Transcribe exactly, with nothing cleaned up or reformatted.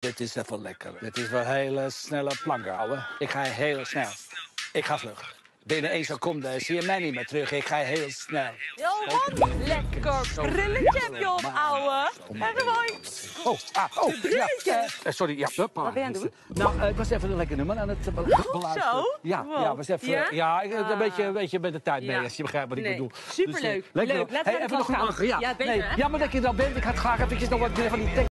Dit is even lekker. Dit is wel hele snelle planken, ouwe. Ik ga heel snel. Ik ga vlug. Binnen één seconde zie je mij niet meer terug. Ik ga heel snel. Johan, lekker brilletje heb je op, ouwe. Even mooi. Oh, ah, oh, ja. Uh, sorry, ja. Wat ben je aan het doen? Nou, uh, ik was even een lekker nummer aan het uh, beluisteren. Zo? Ja, Wow. ja, was even, Ja? ja ik, Ah. een, beetje, een beetje met de tijd mee, Ja. als je begrijpt wat ik Nee. bedoel. Superleuk. Dus, uh, lekker. Leuk. Laten we Hey, aan de even nog kant een gaan. ja. Ja, beter, nee, hè? jammer dat je er al bent. Ik had graag eventjes nog wat meer van die tekst.